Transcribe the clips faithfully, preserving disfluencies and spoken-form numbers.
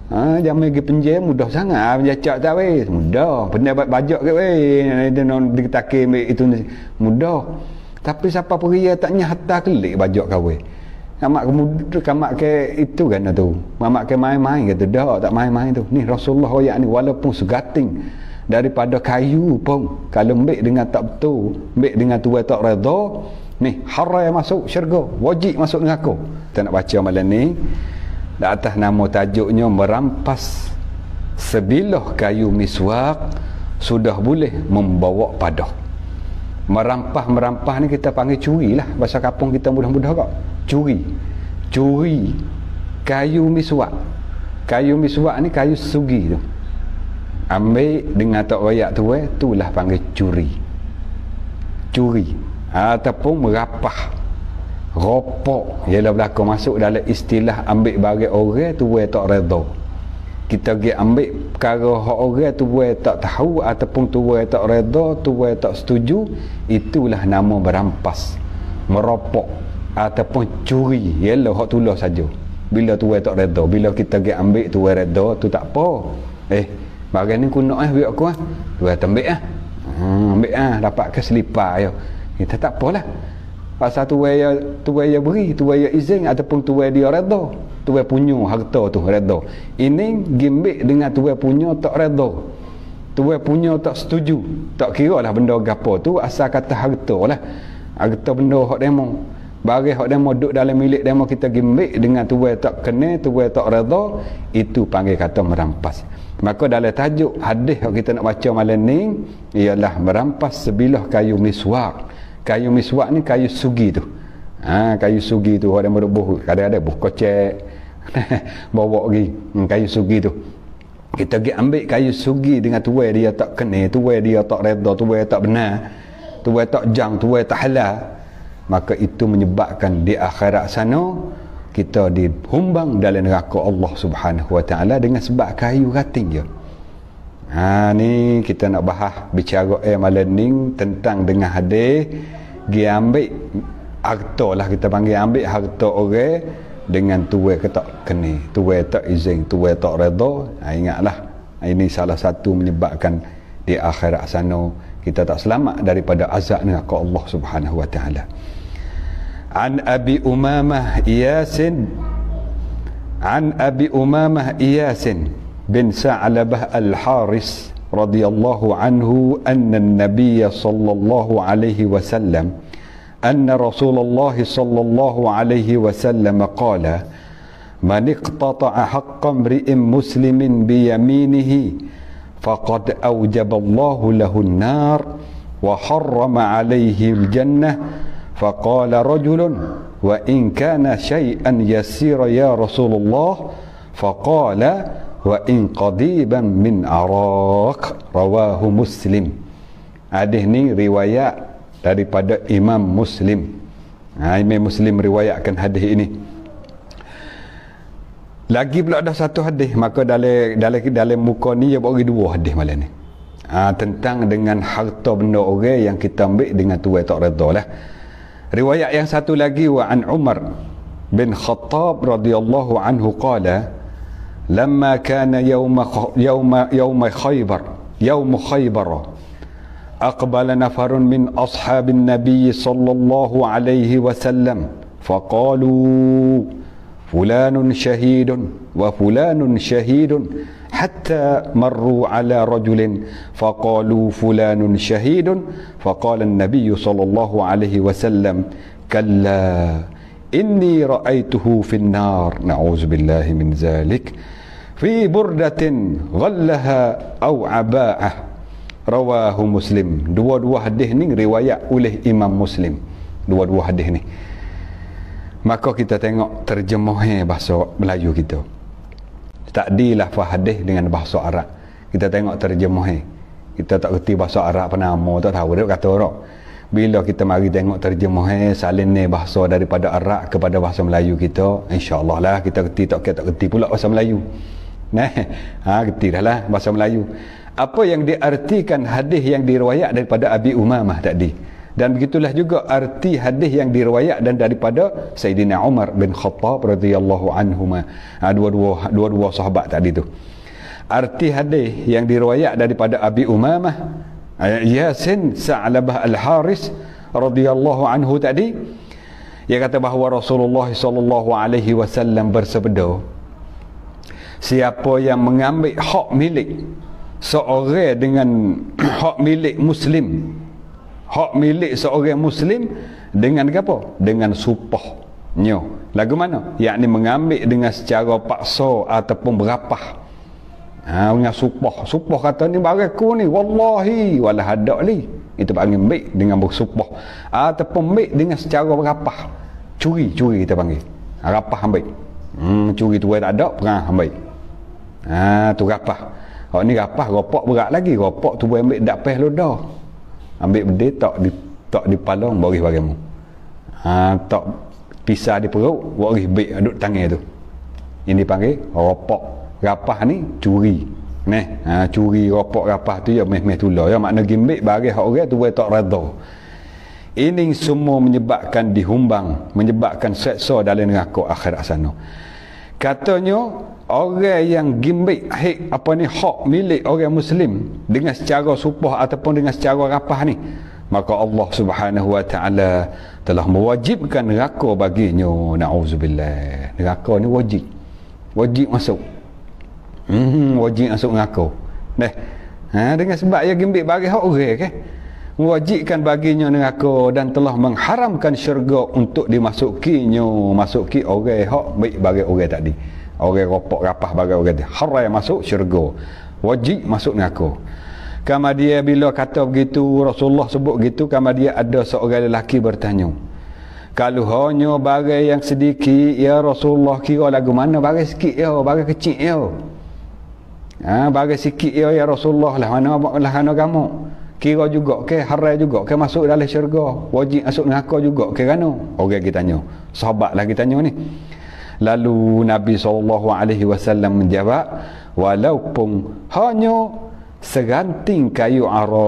Ha, jangan pergi penjara mudah sangat. Ha, penjacak tak weh. Mudah. Pernah bajak ke weh. Dia nak diketakir itu mudah. Tapi siapa peria taknya hatta kelik bajak kau weh. Kamak kemudian kamak ke itu kan tu. Kamak ke main-main kata dah tak main-main tu. Ni Rasulullah ayat ni walaupun segating daripada kayu pun kalau ambil dengan tak betul, ambil dengan tu tak redha, ni haram masuk syurga, wajib masuk neraka. Kita nak baca malam ni di atas nama tajuknya merampas sebilah kayu miswak sudah boleh membawa padah. Merampas-merampas ni kita panggil curi lah. Bahasa kampung kita mudah-mudah kok. Curi. Curi kayu miswak. Kayu miswak ni kayu sugi tu. Ambil dengan tak royak tu eh, itulah panggil curi. Curi. Ataupun merapah. Ropok. Ialah berlaku masuk dalam istilah ambil bagi orang tu eh tak redha. Kita pergi ambil perkara hak orang tu buat tak tahu ataupun tu buat tak redha, tu buat tak setuju, itulah nama berampas, meropok ataupun curi. Ialah hak tulah saja. Bila tu buat tak redha, bila kita pergi ambil tu buat redha, tu tak apa. Eh, bagian ni kuno eh biar aku ah. Tu buat ambil ah. Hmm, ambil ah dapat ke selipar yo. Kita tak apalah. Pasal tu buat tu buat beri, tu buat izin ataupun tu buat dia redha. Tuai punya harta tu redha. Ini gimbik dengan tuai punya tak redha. Tuai punya tak setuju. Tak kira lah benda gapo tu asal kata harta lah. Harta benda hak demo. Bagi hak demo duduk dalam milik demo kita gimbik dengan tuai tak kena, tuai tak redha, itu panggil kata merampas. Maka dalam tajuk hadis yang kita nak baca malam ni ialah merampas sebilah kayu miswak. Kayu miswak ni kayu sugi tu. Ha, kayu sugi tu orang merebuh kadang-kadang buh kocek bawa pergi hmm, kayu sugi tu kita pergi ambil kayu sugi dengan tuai dia tak kena, tuai dia tak redha, tuai tak benar, tuai tak jang, tuai tak halal, maka itu menyebabkan di akhirat sana kita dihumbang dalam neraka Allah Subhanahu Wa Taala dengan sebab kayu rating je. Ha, ni kita nak bahas bicara eh malam ni tentang dengan hadis dia ambil harta lah, kita panggil ambil harta orang dengan tuai ke tak kena, tuai tak izin, tuai tak redha. Ha, ingatlah ini salah satu menyebabkan di akhirat sana kita tak selamat daripada azab neraka Allah Subhanahu Wa Taala. An Abi Umamah Iyasin An Abi Umamah Iyasin bin Sa'labah Al-Haris radhiyallahu anhu anna an-nabiy sallallahu alaihi wasallam أن رسول الله صلى الله عليه وسلم قال من اقتطع حق امرئ مسلم بيمينه فقد أوجب الله له النار وحرم عليه الجنة فقال رجل وإن كان شيئا يسيرا يا رسول الله فقال وإن قضيبا من عراق رواه مسلم. Hadis ni riwayat daripada Imam Muslim. Ha, Imam Muslim riwayatkan hadis ini. Lagi pula ada satu hadis, maka dalam dalam dalam muka ni dia bagi dua hadis malam ni. Ha, tentang dengan harta benda orang yang kita ambil dengan tuai tak redha lah. Riwayat yang satu lagi wa an Umar bin Khattab radhiyallahu anhu qala lamma kana yawma yawma yawma Khaybar yawm Khaybar أقبل نفر من أصحاب النبي صلى الله عليه وسلم فقالوا فلان شهيد وفلان شهيد حتى مروا على رجل فقالوا فلان شهيد فقال النبي صلى الله عليه وسلم كلا إني رأيته في النار نعوذ بالله من ذلك في بردة غلها أو عباءة. Rawahu Muslim. Dua-dua hadis ni riwayat oleh Imam Muslim. Dua-dua hadis ni. Maka kita tengok terjemah bahasa Melayu kita. Takdi lafaz hadis dengan bahasa Arab. Kita tengok terjemah. Kita tak reti bahasa Arab apa nama, tak tahu dia kata orang. Bila kita mari tengok terjemah salin ni bahasa daripada Arab kepada bahasa Melayu kita, insya-Allah lah kita reti, tak kita tak reti pula bahasa Melayu. Nah, ha reti dah lah bahasa Melayu. Apa yang diartikan hadis yang diriwayat daripada Abi Umamah tadi? Dan begitulah juga arti hadis yang diriwayat dan daripada Sayyidina Umar bin Khattab radhiyallahu anhuma. Ha, dua-dua dua-dua sahabat tadi tu. Arti hadis yang diriwayat daripada Abi Umamah Yasin Sa'labah Al-Haris radhiyallahu anhu tadi, dia kata bahawa Rasulullah sallallahu alaihi wasallam bersabda, siapa yang mengambil hak milik seorang dengan hak milik muslim, hak milik seorang muslim dengan apa? Dengan sumpahnya. Lagu mana? Yakni mengambil dengan secara paksa ataupun berapah. Ha, dengan sumpah. Sumpah kata ni baraku ni, wallahi wala hadak li. Itu panggil ambil dengan bersumpah. Ataupun ambil dengan secara berapah. Curi-curi kita panggil. Ha, rapah ambil. Hmm, curi tu tak ada, perang ambil. Ha, tu rapah. Hak ni rapah, ropok berat lagi. Ropok tu boleh ambil dapeh lu dah. Ambil benda tak di tak di palong baris bagaimana. Ha, tak pisah di perut, baris beg duduk tangan tu. Ini dipanggil ropok. Rapah ni curi. Neh, ha, curi ropok rapah tu ya meh-meh tulah. Ya makna gimbik bagi hak orang tu boleh tak redha. Ini semua menyebabkan dihumbang, menyebabkan seksa dalam neraka akhirat sana. Katanya orang yang gimbik hak apa ni hak milik orang muslim dengan secara sumpah ataupun dengan secara rapah ni, maka Allah Subhanahu wa taala telah mewajibkan neraka baginya. Nauzubillah. Neraka ni wajib. Wajib masuk. Hmm, wajib masuk neraka. Nah, ha, dengan sebab ia gimbik bagi hak orang ke, mewajibkan baginya neraka dan telah mengharamkan syurga untuk dimasukinya, masuki orang hak baik bagi orang tadi. Orang ropok rapah bagi orang tadi. Haram masuk syurga. Wajib masuk neraka. Kama dia bila kata begitu, Rasulullah sebut begitu, kama dia ada seorang lelaki bertanya, kalau hanya bagai yang sedikit ya Rasulullah, kira lagu mana bagai sikit ya, bagai kecil ya. Ha, bagai sikit ya ya Rasulullah, lah mana lah mana kamu. Kira juga ke haram juga ke masuk dalam syurga, wajib masuk neraka juga ke kana? Orang kita tanya. Sahabat lah kita tanya ni. Lalu Nabi sallallahu alaihi wasallam menjawab, walaupun hanya seganting kayu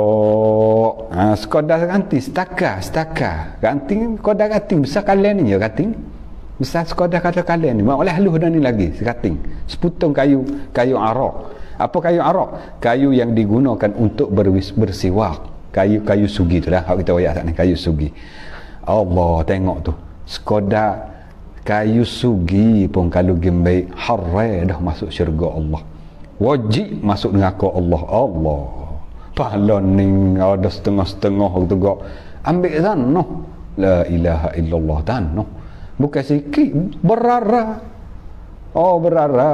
arak. Ha, sekadar ganting setakar, setakar. Ganting sekadar ganting besar kalian ni ya ganting. Besar sekadar kata kalian ni. Maklum halus dah ni lagi seganting. Seputung kayu kayu arak. Apa kayu arak? Kayu yang digunakan untuk bersiwak. Kayu-kayu sugi tu lah. Hak kita wayak ni kayu sugi. Allah tengok tu. Sekadar kayu sugi pun kalau gembai haram dah masuk syurga Allah. Wajib masuk neraka Allah. Allah. Pahala ni ada setengah-setengah tu gak. Ambil tanah. La ilaha illallah tanah. Bukan sikit, berara. Oh berara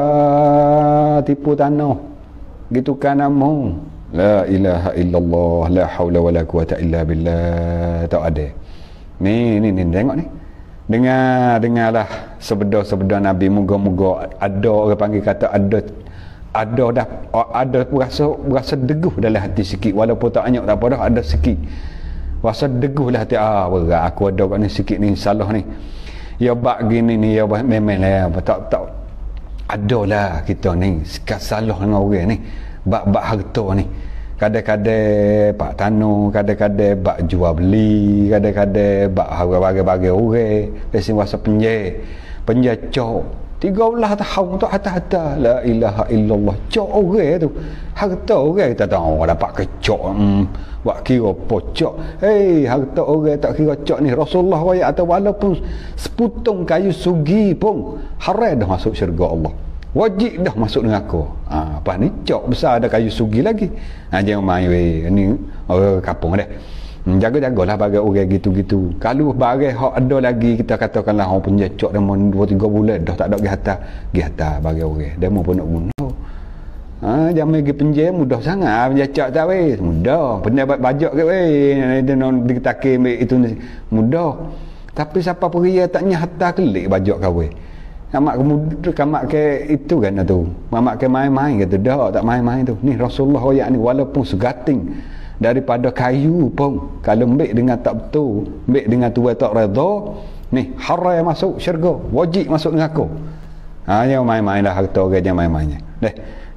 tipu tanah. Gitu kan namu. La ilaha illallah, la haula wala quwata illa billah. Tak ada. Ni ni ni tengok ni. Dengar dengarlah sebeda-sebeda Nabi, moga-moga ada orang panggil kata ada ada dah ada rasa rasa deguh dalam hati sikit, walaupun tak banyak tak apa dah, ada sikit rasa deguh lah hati. Ah berat aku ada kat ni sikit ni salah ni. Ya bak gini ni ya memang lah tak tak adalah kita ni sikat salah dengan orang ni bak-bak harta ni. Kadang-kadang pak tanu, kadang-kadang bak jual beli, kadang-kadang bak harga-harga orang, pesi masa penjah. Penjah cok tiga belas tahun tu hata-hata la ilaha illallah cok orang tu. Harta orang kita tahu dapat kecok. Hmm, buat kira pocok. Hei, harta orang tak kira cok ni. Rasulullah waya atau walaupun seputung kayu sugi pun haram dah masuk syurga Allah. Wajib dah masuk neraka. Ha, apa ni cok besar ada kayu sugi lagi. Ha, jangan main weh. Ni orang kampung dah. Hmm, jaga-jagalah bagi orang gitu-gitu. Kalau bagi hak ada lagi kita katakanlah orang punya cok demo dua tiga bulan dah tak ada pergi hantar, pergi hantar bagi orang. Demo pun nak guna. Ha, jangan pergi penjara mudah sangat. Penjacak tak weh. Mudah. Pernah buat bajak ke weh. Dia nak diketakin itu mudah. Tapi siapa peria taknya hantar kelik bajak kau weh. Kamak kemudian kamak ke itu kan tu. Mamak ke main-main gitu. Dah tak main-main tu. Ni Rasulullah ayat ni walaupun segating daripada kayu pun kalau ambil dengan tak betul, ambil dengan tu tak redha, ni haram masuk syurga, wajib masuk neraka. Ha, jangan main-main lah harta orang, jangan main-mainnya. Deh.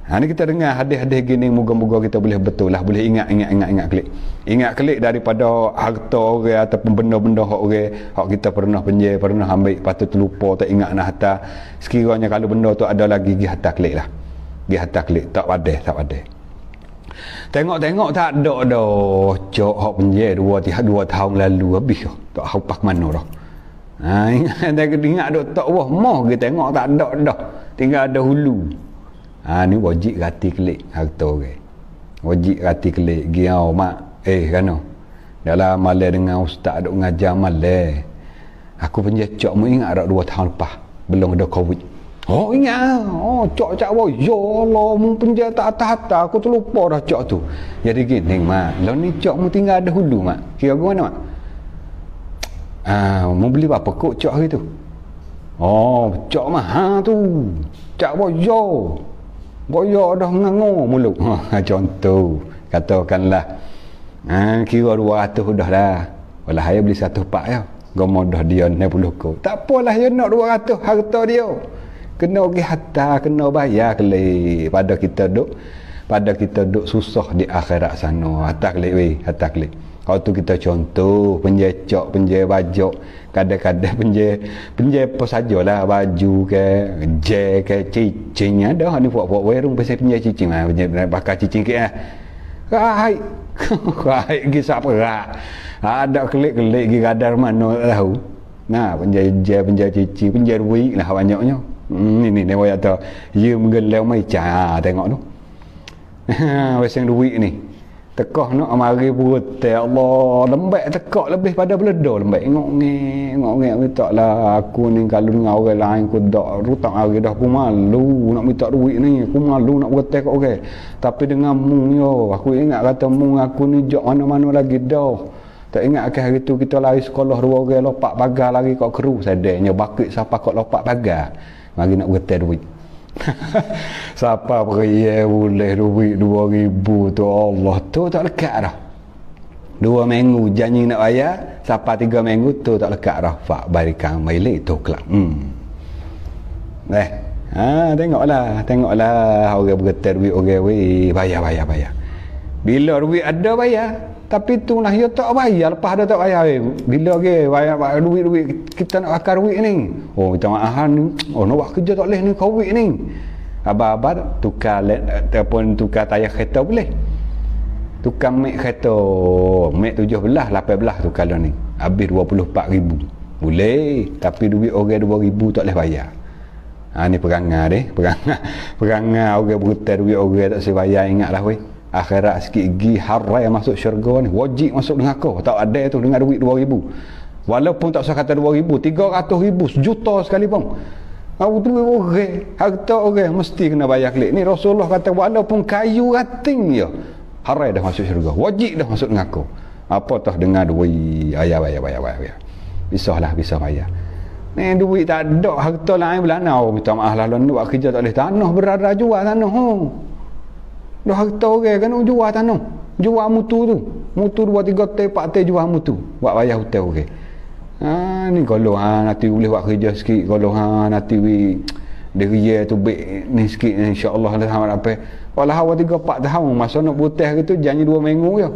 Ha, ni kita dengar hadis-hadis gini, moga-moga kita boleh betul lah, boleh ingat ingat ingat ingat klik. Ingat klik daripada harta orang ataupun benda-benda hak orang hak kita pernah penjaya, pernah ambil, patut terlupa, tak ingat nak hantar. Sekiranya kalau benda tu ada lagi, pergi hantar klik lah. Pergi hantar klik, tak padai, tak padai. Tengok-tengok tak ada dah. Cok hak penjaya dua, dua tahun lalu habis dah. Tak tahu pak mana dah. Ha, ingat ingat dok tak wah moh kita tengok tak ada dah. Tinggal ada hulu. Ha, ni wajib rati kelik harta orang. Wajib rati kelik giau mak. Eh kano. Dalam malam dengan ustaz dok ngajar malam. Aku penjecok mu ingat dak dua tahun lepas belum ada covid. Oh ingat. Oh cok cak boh. Ya Allah mu penjara tak atas-atas aku terlupa dah cok tu. Jadi gini mak. Lalu ni cok mu tinggal ada hulu mak. Kira aku mana mak? Ah, mu beli apa kok cok hari tu? Oh, cok mah ha tu. Cak boh yo. Boyok dah mengangur mulut. Ha, contoh katakanlah ha, kira dua ratus dah dah. Walah saya beli satu pak ya. Gomo dah dia enam puluh ko. Tak apalah dia nak dua ratus harta dia. Kena pergi hantar, kena bayar klik pada kita duk pada kita duk susah di akhirat sana. Hantar klik weh, hantar klik. Kalau tu kita contoh penjecok, penjaya bajok, kadang-kadang penjaya penjaya apa sajalah, baju ke, je ke, cicing ada ni buat-buat warung pasal penjaya cicing lah, penjaya bakar cicing ke ah. Hai. Hai gi siapa rak. Ada kelik-kelik gi kadar mana tak tahu. Nah, penjaya je, penjaya cicing, penjaya duit lah banyaknya. Hmm, ni ni ni boy atau ye menggelau mai ca tengok tu. Weseng duit ni. Tekah nak mari perut Allah lembek tekak lebih pada beledar lembek ngok ngek ngok ngek minta lah aku ni kalau dengan orang lain aku dak rutang hari dah aku malu nak minta duit ni, aku malu nak bertek kat orang. Tapi dengan mu yo aku ingat kata mu aku ni jok mana-mana lagi dah. Tak ingat ke hari tu kita lari sekolah dua orang lopak pagar lari kat keru sadenya bakit siapa kat lopak pagar mari nak bertek duit. Siapa pergi boleh duit dua ribu tu Allah tu tak lekat dah. Dua minggu janji nak bayar, siapa tiga minggu tu tak lekat dah. Fak barikan milik tu kelak. Hmm. Eh, ha tengoklah, tengoklah orang bergetar duit orang we bayar bayar bayar. Bila duit ada bayar, tapi tu lah dia tak bayar, lepas ada tak bayar. Bila ke bayar, bayar duit-duit kita nak bakar duit ni. Oh minta maaf ni. Oh nak buat kerja tak boleh ni covid ni. Abang-abang tukar ataupun tukar tayar kereta boleh. Tukar mek kereta, mek tujuh belas, lapan belas tukar lah ni. Habis dua puluh empat ribu. Boleh, tapi duit orang dua ribu tak boleh bayar. Ha ni perangai deh, perangai. Perangai orang berhutang duit orang tak boleh bayar, ingatlah weh. Akhirat sikit gi harai masuk syurga ni, wajib masuk dengan kau. Tak ada tu dengan duit dua ribu. Walaupun tak usah kata dua ribu, tiga ratus ribu, sejuta sekalipun. Aku tu orang, harta orang mesti kena bayar klik. Ni Rasulullah kata walaupun kayu rating je, harai dah masuk syurga. Wajib dah masuk dengan kau. Apa tah dengan duit, ayah bayar bayar bayar. Bisahlah, bisa bayar. Ni duit tak ada, harta lain belana. Oh, minta maaf lah, lalu buat kerja tak boleh tanah berada jual tanah. Oh. Dah harta orang kan jual tanah. Jual mutu tu. Mutu dua tiga te empat te jual mutu. Buat bayar hutang orang. Ha ni kalau ha nanti boleh buat kerja sikit, kalau ha nanti wi dia tu baik ni sikit insya-Allah lah sama apa. Walau awak tiga empat tahun masa nak butih gitu janji dua minggu je.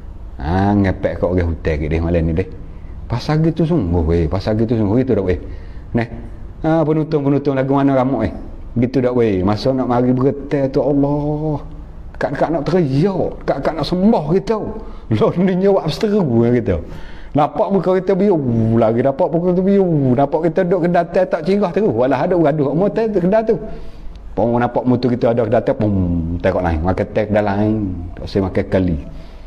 Ha ngepek kat orang hutang dia malam ni deh. Pasal gitu sungguh weh, pasal gitu sungguh gitu dak weh. Neh. Ha penonton-penonton lagu mana ramai eh. Gitu dak weh. Masa nak mari bergetar tu Allah. Kak-kak nak teriak, kak-kak nak sembah kita. Lalu ni jawab seteru kita. Nampak muka kita biu lagi, nampak muka kita biu, nampak kita duduk kedatai tak cirah terus. Walah ada gaduh motor tu kedai tu. Pong nampak motor kita ada kedatai pom tengok lain, makan tek dah lain. Tak saya makan kali.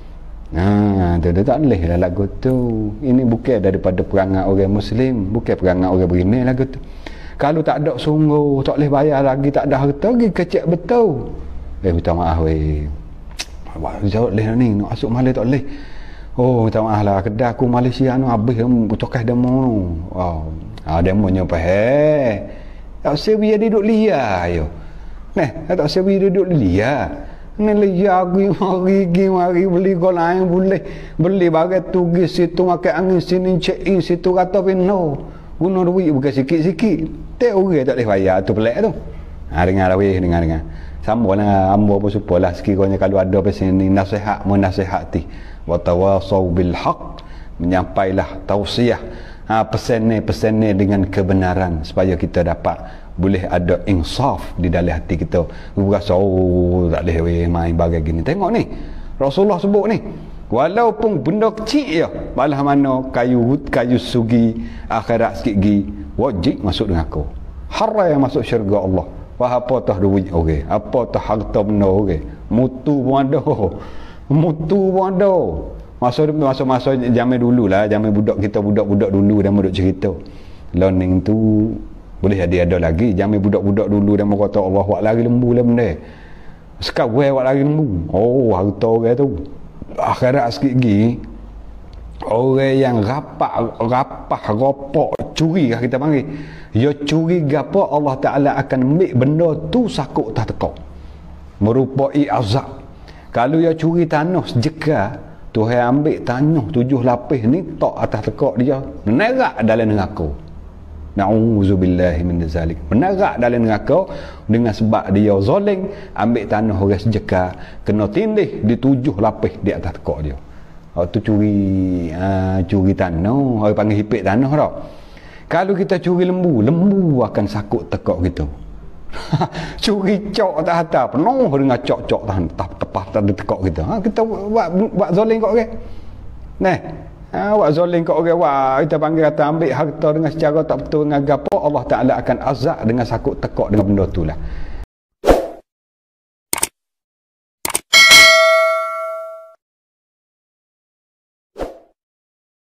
Nah, tu dia tak boleh lah lagu tu. Ini bukan daripada perangai orang Muslim, bukan perangai orang beriman lagu tu. Kalau tak ada sungguh, tak boleh bayar lagi, tak ada harta lagi, kecek betul. Eh minta maaf weh. Wah, jauh leh ni, nak masuk Malaysia tak boleh. Oh, minta maaf lah, kedai aku Malaysia ni habis tokas demo tu. Oh, ah demo nyampe he. Tak sebi dia duduk liar yo. Neh, tak sebi dia duduk liar. Ni liar pergi mari pergi mari beli kau lain boleh. Beli bagai tu pergi situ makan angin sini check in situ kata pino. Guna duit bukan sikit-sikit. Tak orang tak boleh bayar tu pelik tu. Ha, dengar weh, dengar dengar. Sama lah hamba pun supalah sekiranya kalau ada pesan ni nasihat menasihati wa tawasau bil haq, menyampailah tausiah ha, pesan ni pesan ni dengan kebenaran supaya kita dapat boleh ada insaf di dalam hati kita. Berasa oh tak boleh weh main bagai gini. Tengok ni Rasulullah sebut ni, walaupun benda kecil je, balah mana kayu kayu sugi akhirat sikit gi wajib masuk dengan aku, haram yang masuk syurga Allah. Wah apa tah duit okey, apa tah harta benda okey, mutu pun ada, mutu pun ada. Masa masa masa zaman dulu lah, zaman budak kita, budak-budak dulu dah duk cerita learning tu boleh jadi ada lagi. Zaman budak-budak dulu dah kata Allah buat lagi lembu lah benda. Sekarang buat lagi lembu. Oh harta orang tu akhirat sikit lagi, orang yang rapak rapah rapak curi kah kita panggil, ya curi gapo Allah Taala akan ambil benda tu sakut tak tekak merupai azab. Kalau ya curi tanah sejeka, Tuhan ambil tanah tujuh lapis ni tak atas tekak dia, menerak dalam neraka. Na'udzubillahi min zalik. Menerak dalam neraka dengan sebab dia zalim, ambil tanah orang sejeka, kena tindih di tujuh lapis di atas tekak dia. Oh, tu curi uh, curi tanah, orang panggil hipik tanah tau. Kalau kita curi lembu, lembu akan sakut tekak kita. Curi cok tak hantar, penuh dengan cok-cok tahan tepat tak ada tekak kita. Ha, kita buat buat zalim kat orang. Nah, ha, buat zalim kat orang, wah kita panggil kata ambil harta dengan secara tak betul dengan gapo, Allah Taala akan azab dengan sakut tekak dengan benda tu lah.